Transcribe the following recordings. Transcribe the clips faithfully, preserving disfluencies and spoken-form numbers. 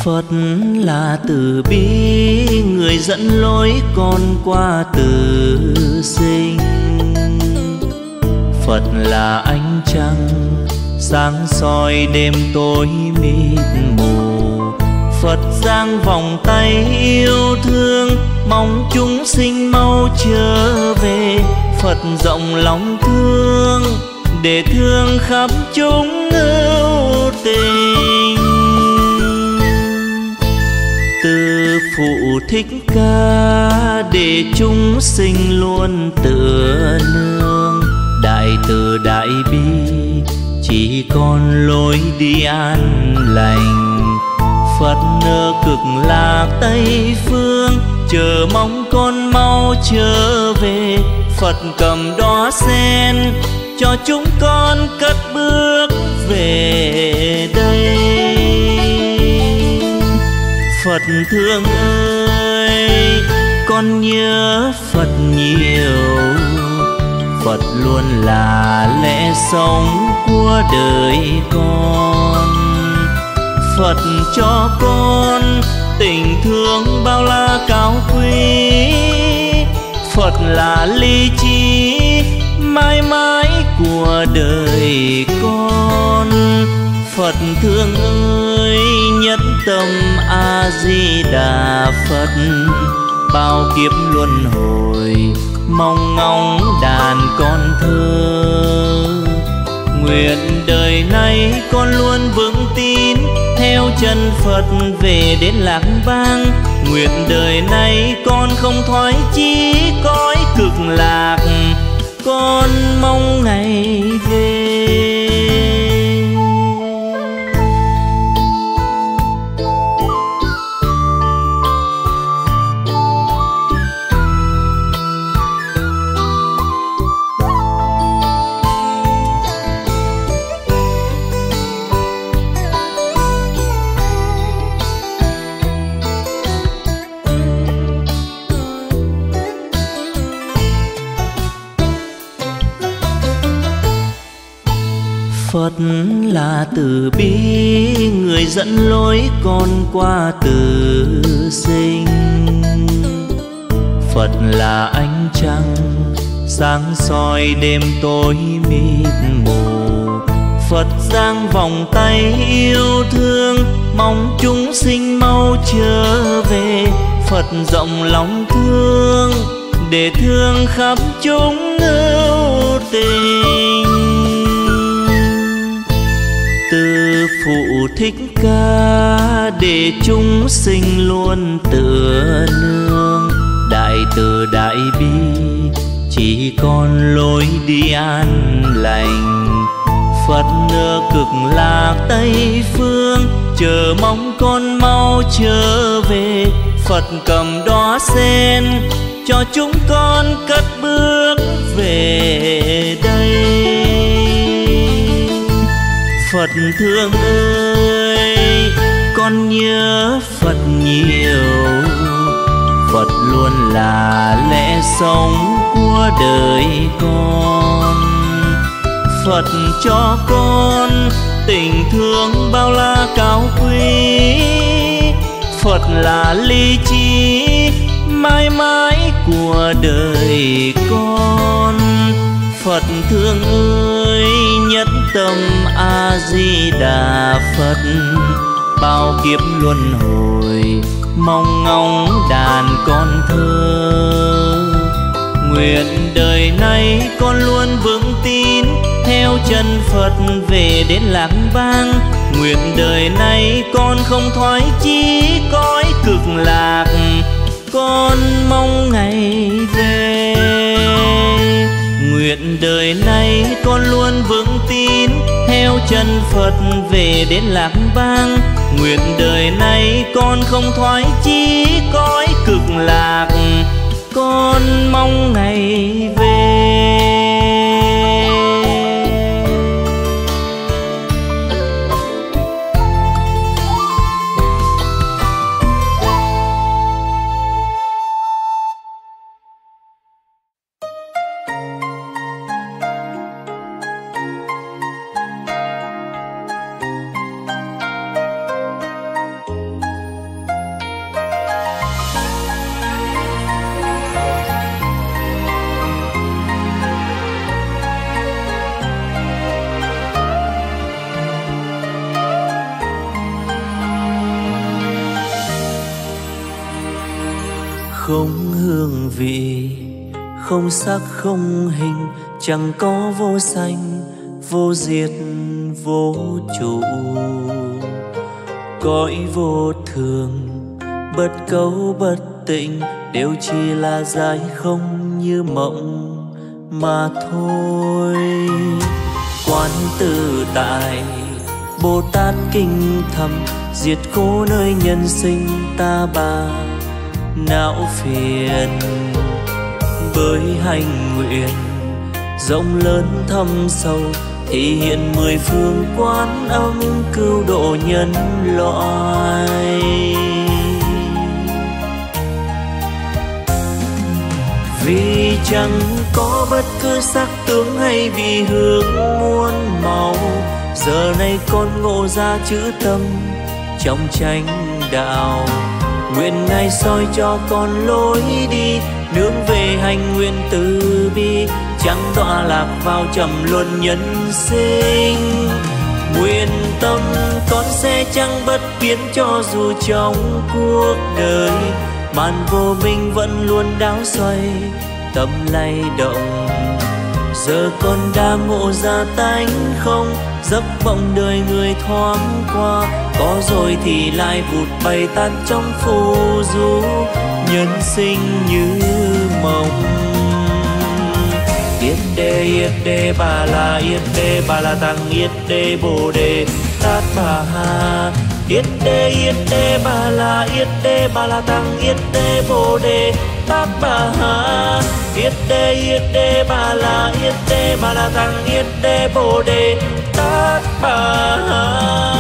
Phật là từ bi, người dẫn lối con qua tử sinh. Phật là ánh trăng sáng soi đêm tối mịt mù. Phật giang vòng tay yêu thương, mong chúng sinh mau trở về. Phật rộng lòng thương, để thương khắp chúng ưu tình. Từ Phụ Thích Ca để chúng sinh luôn tựa nương. Đại từ đại bi chỉ còn lối đi an lành. Phật ở cực lạc Tây phương, chờ mong con mau trở về. Phật cầm đóa sen cho chúng con cất bước về đây. Phật thương ơi, con nhớ Phật nhiều. Phật luôn là lẽ sống của đời con. Phật cho con tình thương bao la cao quý. Phật là lý trí mãi mãi của đời con. Phật thương ơi, nhất tâm A Di Đà Phật. Bao kiếp luân hồi mong ngóng đàn con thơ. Nguyện đời này con luôn vững tin, theo chân Phật về đến Lạc Bang. Nguyện đời này con không thoái chí cõi cực lạc, con mong ngày về. Phật là từ bi, người dẫn lối con qua tử sinh. Phật là ánh trăng sáng soi đêm tối mịt mù. Phật giang vòng tay yêu thương, mong chúng sinh mau trở về. Phật rộng lòng thương, để thương khắp chúng ưu tình. Từ Phụ Thích Ca để chúng sinh luôn tựa nương. Đại từ đại bi chỉ còn lối đi an lành. Phật ở cực lạc Tây phương, chờ mong con mau trở về. Phật cầm đóa sen cho chúng con cất bước về đây. Phật thương ơi, con nhớ Phật nhiều. Phật luôn là lẽ sống của đời con. Phật cho con tình thương bao la cao quý. Phật là lý trí mãi mãi của đời con. Phật thương ơi, nhất tâm A Di Đà Phật. Bao kiếp luân hồi mong ngóng đàn con thơ. Nguyện đời này con luôn vững tin, theo chân Phật về đến Lạc Bang. Nguyện đời này con không thoái chí cõi cực lạc, con mong ngày về. Nguyện đời này con luôn vững tin, theo chân Phật về đến Lạc Bang. Nguyện đời này con không thoái chí cõi cực lạc, con mong ngày về. Không hương vị, không sắc không hình, chẳng có vô sanh vô diệt vô trụ. Cõi vô thường bất cấu bất tịnh, đều chỉ là giải không như mộng mà thôi. Quán tự tại Bồ Tát kinh thầm, diệt khổ nơi nhân sinh ta bà não phiền. Bởi hành nguyện rộng lớn thâm sâu, thể hiện mười phương Quán Âm cứu độ nhân loại. Vì chẳng có bất cứ sắc tướng hay vì hướng muôn màu, giờ này con ngộ ra chữ tâm trong chánh đạo. Nguyện Ngài soi cho con lối đi, nương về hành nguyện từ bi, chẳng đọa lạc vào trầm luân nhân sinh. Nguyện tâm con sẽ chẳng bất biến, cho dù trong cuộc đời màn vô minh vẫn luôn đảo xoay tâm lay động. Giờ con đã ngộ ra tánh không, giấc mộng đời người thoáng qua, có rồi thì lại vụt bay tan trong phù du. Nhân sinh như mộng. Yết đê yết đê bà la yết đê bà la tăng yết đê bồ đề tát bà ha. Yết đê yết đê bà la yết đê bà la tăng yết đê bồ đề tát bà ha. Yết đê yết đê bà la yết đê bà la tăng yết đê bồ đề tát bà ha.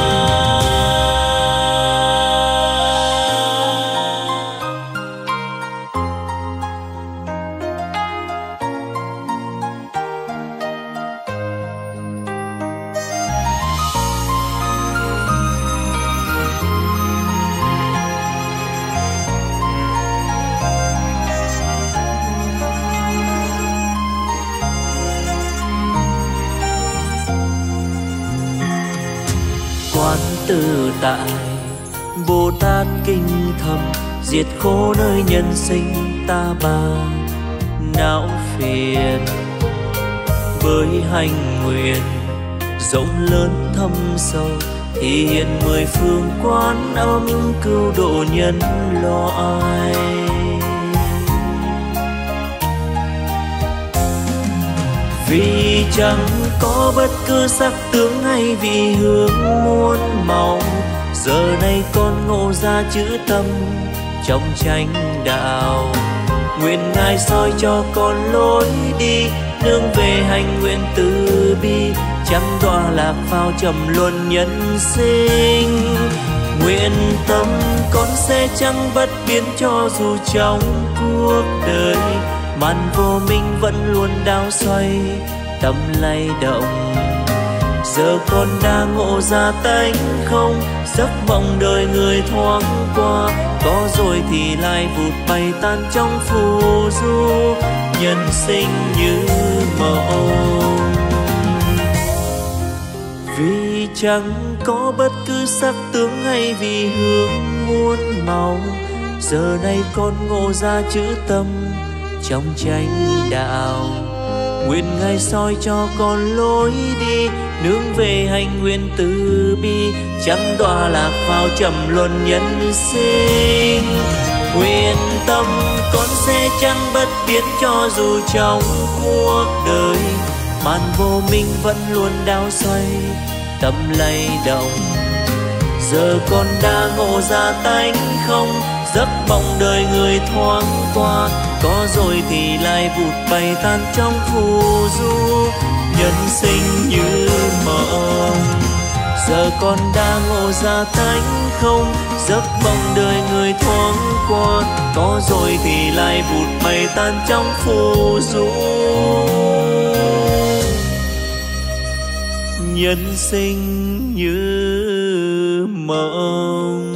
Quán tự tại Bồ Tát kinh thầm, diệt khổ nơi nhân sinh ta bà não phiền. Với hành nguyện rộng lớn thâm sâu, thể hiện mười phương Quán Âm cứu độ nhân loại. Vì chẳng có bất cứ sắc tướng hay vị hướng muôn màu, giờ này con ngộ ra chữ tâm trong chánh đạo. Nguyện Ngài soi cho con lối đi, nương về hành nguyện từ bi, chẳng đọa lạc vào trầm luân nhân sinh. Nguyện tâm con sẽ chẳng bất biến, cho dù trong cuộc đời màn vô minh vẫn luôn đảo xoay tâm lay động. Giờ con đã ngộ ra tánh không, giấc mộng đời người thoáng qua, có rồi thì lại vụt bay tan trong phù du. Nhân sinh như mộng. Vì chẳng có bất cứ sắc tướng hay vì hướng muôn màu, giờ này con ngộ ra chữ tâm trong chánh đạo. Nguyện Ngài soi cho con lối đi, nương về hành nguyện từ bi, chẳng đọa lạc vào trầm luân nhân sinh. Nguyện tâm con sẽ chẳng bất biến, cho dù trong cuộc đời màn vô minh vẫn luôn đảo xoay tâm lay động. Giờ con đã ngộ ra tánh không, giấc mộng đời người thoáng qua, có rồi thì lại vụt bay tan trong phù du. Nhân sinh như mộng. Giờ con đã ngộ ra tánh không, giấc mộng đời người thoáng qua, có rồi thì lại vụt bay tan trong phù du. Nhân sinh như mộng.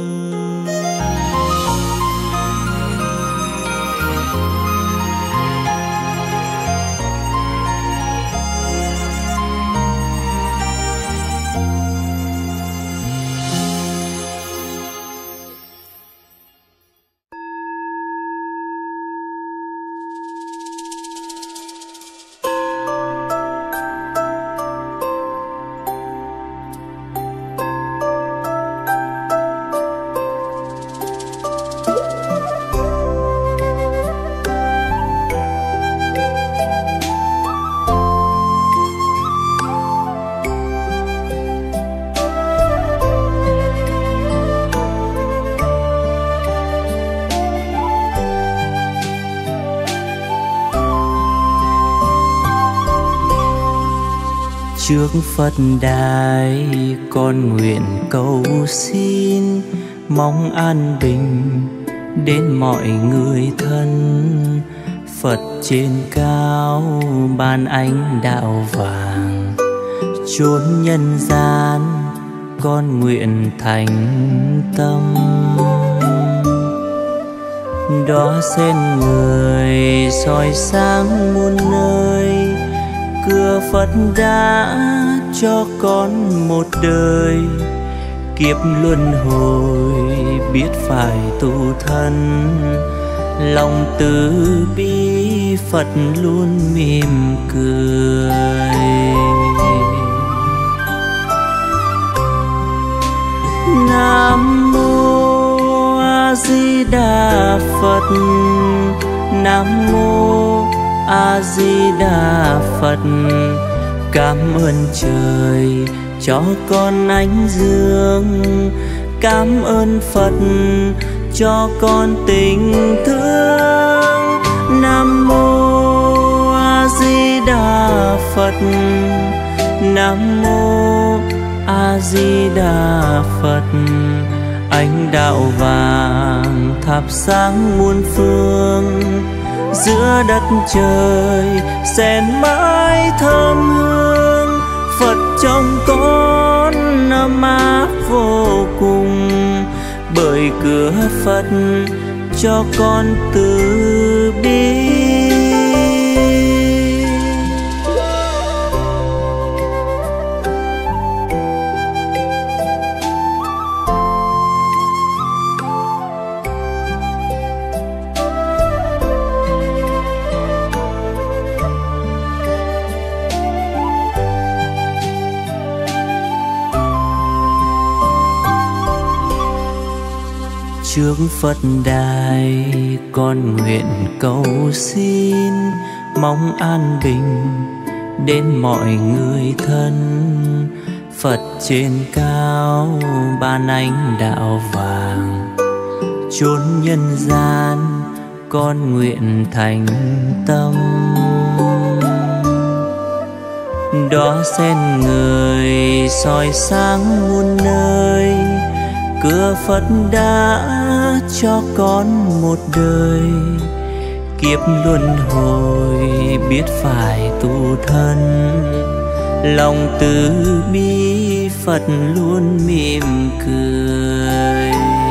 Trước Phật đài con nguyện cầu xin, mong an bình đến mọi người thân. Phật trên cao ban ánh đạo vàng, chốn nhân gian con nguyện thành tâm. Đóa sen người soi sáng muôn nơi, cửa Phật đã cho con một đời. Kiếp luân hồi biết phải tu thân, lòng từ bi Phật luôn mỉm cười. Nam mô A Di Đà Phật, Nam mô A Di Đà Phật. Cảm ơn trời cho con ánh dương, cảm ơn Phật cho con tình thương. Nam mô A Di Đà Phật, Nam mô A Di Đà Phật. Ánh đạo vàng thắp sáng muôn phương, giữa đất trời sen mãi thơm hương. Phật trong con ấm áp vô cùng, bởi cửa Phật cho con từ bi. Trước Phật đài con nguyện cầu xin, mong an bình đến mọi người thân. Phật trên cao ban ánh đạo vàng, chốn nhân gian con nguyện thành tâm. Đóa sen người soi sáng muôn nơi, cửa Phật đã cho con một đời. Kiếp luân hồi biết phải tu thân, lòng từ bi Phật luôn mỉm cười.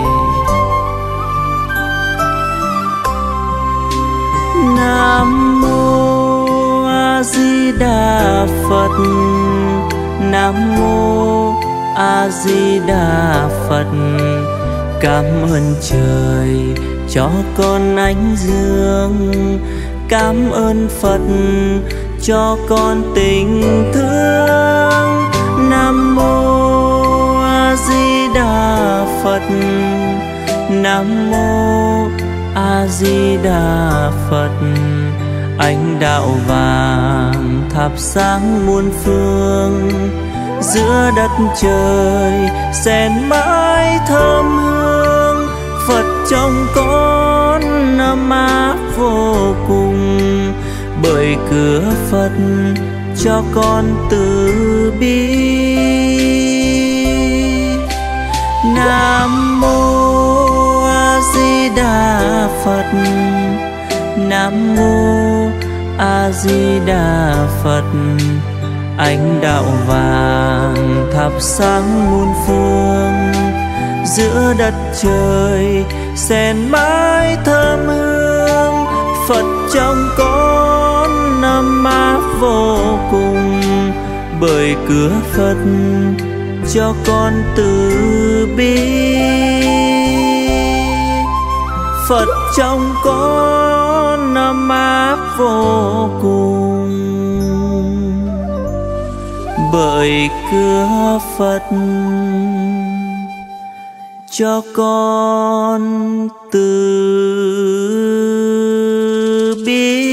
Nam mô A Di Đà Phật, Nam mô A Di Đà Phật. Cảm ơn trời cho con ánh dương, cảm ơn Phật cho con tình thương. Nam mô A Di Đà Phật, Nam mô A Di Đà Phật. Ánh đạo vàng thắp sáng muôn phương, giữa đất trời sen mãi thơm hương. Phật trong con ấm áp vô cùng, bởi cửa Phật cho con từ bi. Nam mô A Di Đà Phật, Nam mô A Di Đà Phật. Ánh đạo vàng thắp sáng muôn phương, giữa đất trời sen mãi thơm hương. Phật trong con ấm áp vô cùng, bởi cửa Phật cho con từ bi. Phật trong con ấm áp vô cùng, bởi cửa Phật cho con từ bi.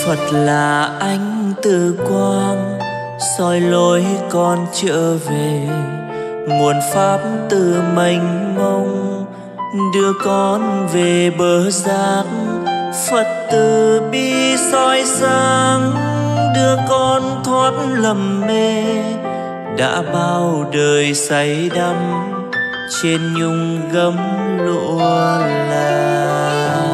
Phật là ánh từ quang soi lối con trở về, nguồn pháp từ mênh mông đưa con về bờ giác. Phật từ bi soi sáng đưa con thoát lầm mê, đã bao đời say đắm trên nhung gấm lụa là.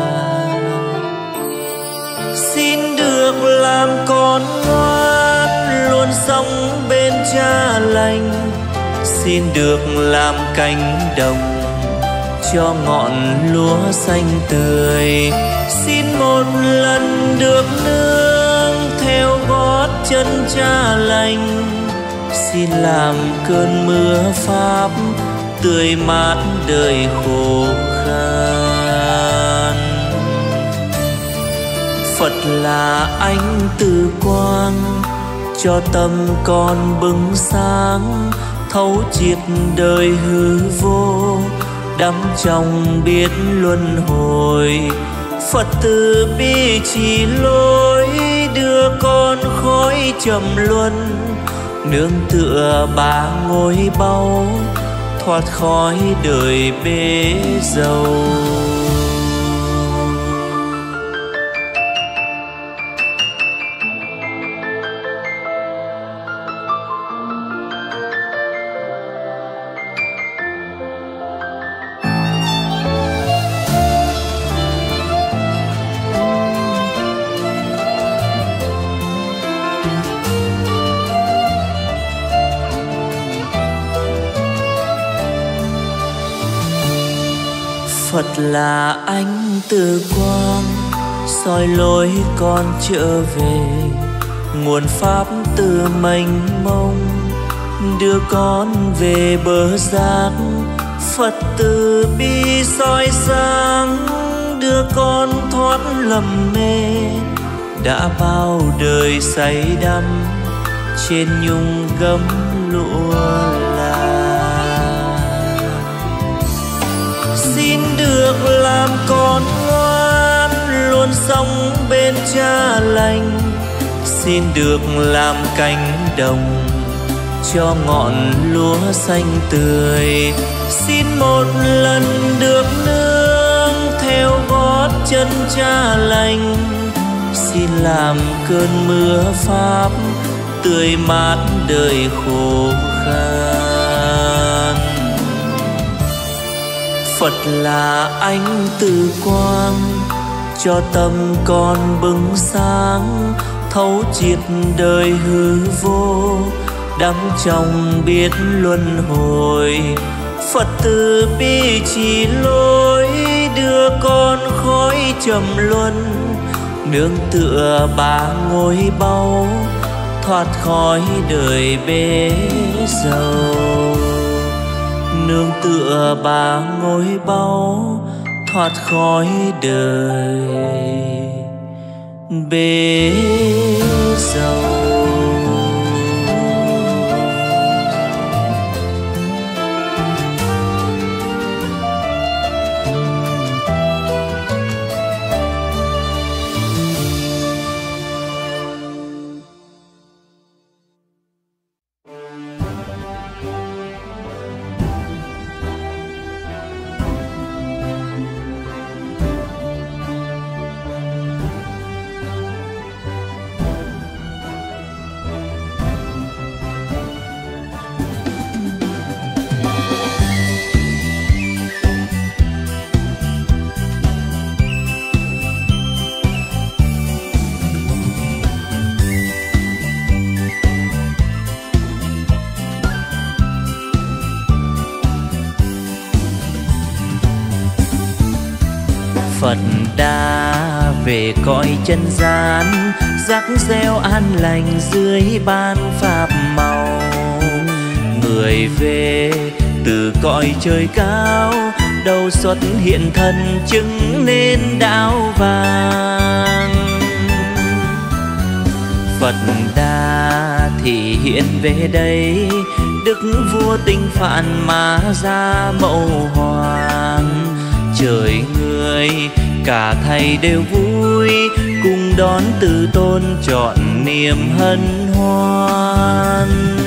Xin được làm con ngoan luôn sống bên cha lành, xin được làm cánh đồng cho ngọn lúa xanh tươi. Xin một lần được nương theo gót chân cha lành, xin làm cơn mưa pháp tươi mát đời khô khan. Phật là ánh từ quang cho tâm con bừng sáng, thấu triệt đời hư vô đắm trong biết luân hồi. Phật từ bi chỉ lối đưa con khói trầm luân, nương tựa ba ngôi báu thoát khỏi đời bể dâu. Phật là ánh từ quang soi lối con trở về, nguồn pháp từ mênh mông đưa con về bờ giác. Phật từ bi soi sáng đưa con thoát lầm mê, đã bao đời say đắm trên nhung gấm lụa là. Xin được làm con ngoan luôn sống bên cha lành, xin được làm cánh đồng cho ngọn lúa xanh tươi. Xin một lần được nương theo gót chân cha lành, xin làm cơn mưa pháp tươi mát đời khô khan. Phật là ánh từ quang cho tâm con bừng sáng, thấu triệt đời hư vô đắm trong biết luân hồi. Phật từ bi chỉ lối đưa con khói trầm luân, nương tựa ba ngôi báu thoát khỏi đời bể dâu. Nương tựa ba ngôi báu thoát khỏi đời bể dâu. Phật đã về cõi chân gian, rắc gieo an lành dưới ban pháp màu. Người về từ cõi trời cao, đầu xuất hiện thần chứng nên đạo vàng. Phật đã thị hiện về đây, đức vua tinh phạn mà ra mẫu hoàng. Trời người cả thầy đều vui, cùng đón từ tôn trọn niềm hân hoan.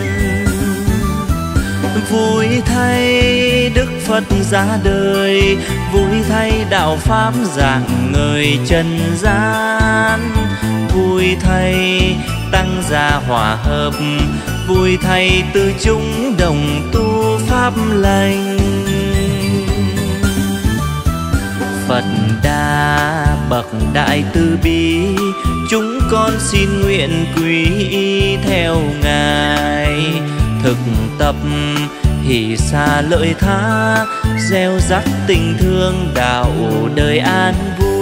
Vui thay Đức Phật ra đời, vui thay đạo pháp rạng ngời trần gian. Vui thay tăng gia hòa hợp, vui thay từ chúng đồng tu pháp lành. Phật Đà bậc đại từ bi, chúng con xin nguyện quy y theo Ngài. Thực tập hỷ xa lợi tha, gieo rắc tình thương đạo đời an vui.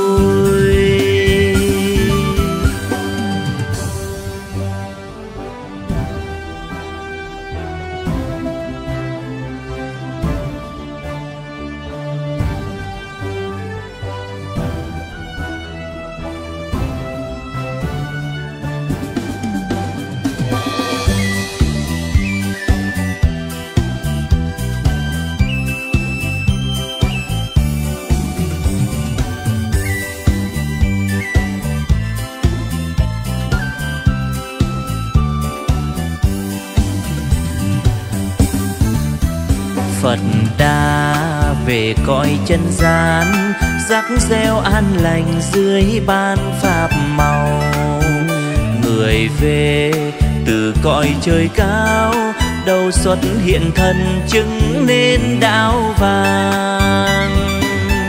Phật Đà về cõi chân gian, rắc gieo an lành dưới ban pháp màu. Người về từ cõi trời cao, đầu xuất hiện thân chứng nên đạo vàng.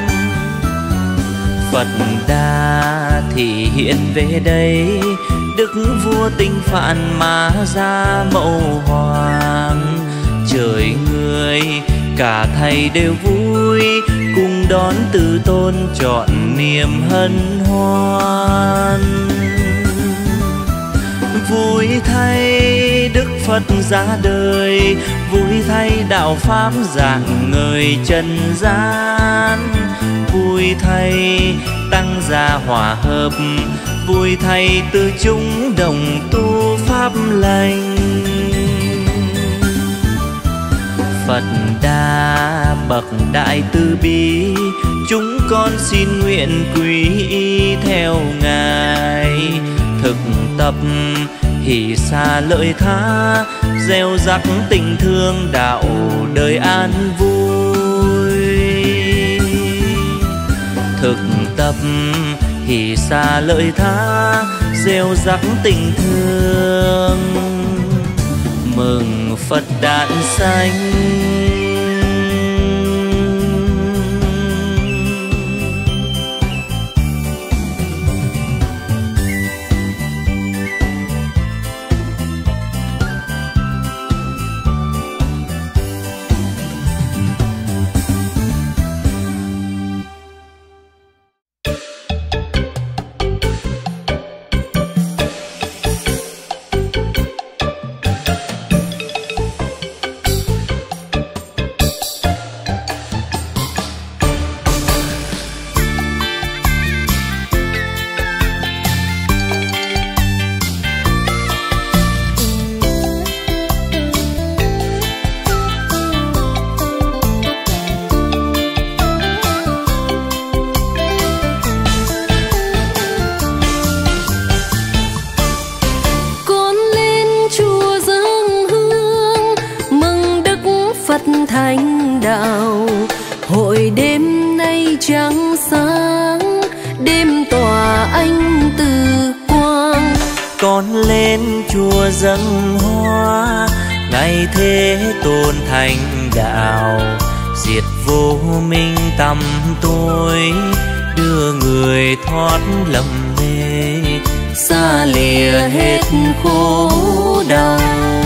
Phật Đà thì hiện về đây, đức vua tinh phạn mà ra mẫu hoàng. Trời người cả thầy đều vui, cùng đón từ tôn trọn niềm hân hoan. Vui thay Đức Phật ra đời, vui thay đạo pháp rạng ngời trần gian. Vui thay tăng gia hòa hợp, vui thay từ chúng đồng tu pháp lành. Phật Đà bậc đại từ bi, chúng con xin nguyện quy y theo Ngài. Thực tập hỷ xa lợi tha, gieo rắc tình thương đạo đời an vui. Thực tập hỷ xa lợi tha, gieo rắc tình thương. Mừng Phật đản sanh. Thánh đạo hội đêm nay trắng sáng, đêm tỏa ánh từ quang. Con lên chùa dâng hoa, ngày thế tôn thành đạo. Diệt vô minh tăm tối, đưa người thoát lầm mê, xa lìa hết khổ đau.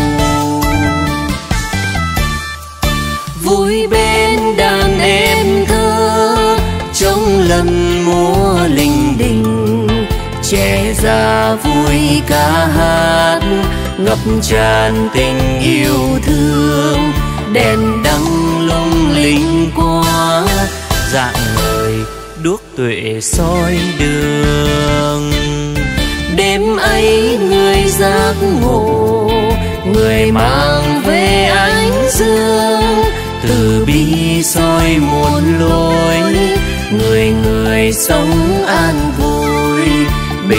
Vui bên đàn em thơ, trong lần múa linh đình. Trẻ ra vui ca hát, ngập tràn tình yêu thương. Đèn đăng lung linh qua, rạng ngời đuốc tuệ soi đường. Đêm ấy người giác ngộ, người mang về ánh dương. Từ bi soi muôn lối, người người sống an vui.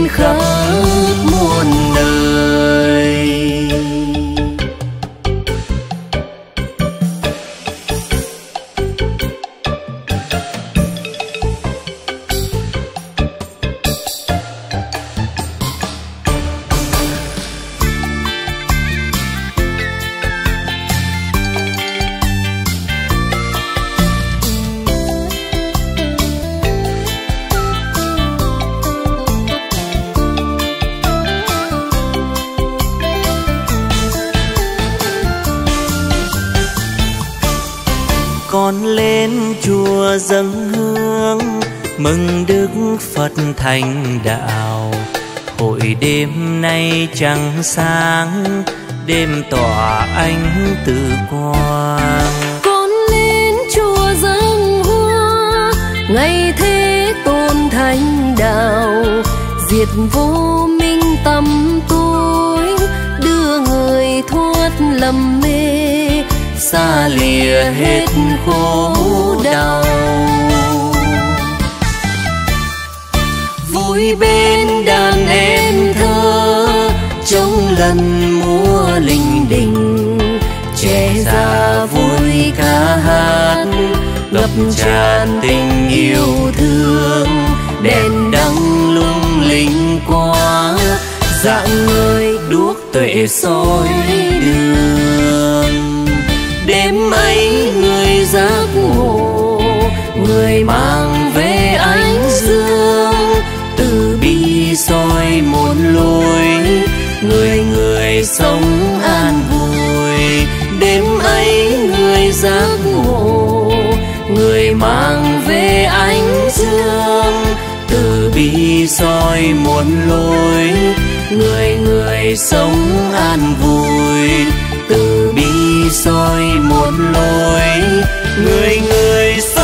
khắp muôn nơi. Con lên chùa dâng hương mừng Đức Phật thành đạo. Hội đêm nay trăng sáng, đêm tỏa ánh tự quang. Con lên chùa dâng hoa ngày Thế Tôn thành đạo. Diệt vô minh tâm tối, đưa người thoát lầm mê, xa lìa hết khổ đau. Vui bên đàn em thơ, trong lần múa linh đình. Trẻ già vui ca hát, ngập tràn tình yêu thương. Đèn đăng lung linh quá, dạng người đuốc tuệ soi đường. Đêm ấy người giác ngộ, người mang về ánh dương. Từ bi soi một lối, người người sống an vui. Đêm ấy người giác ngộ, người mang về ánh dương. Từ bi soi một lối, người người sống an vui. Từ bi soi một lối, người người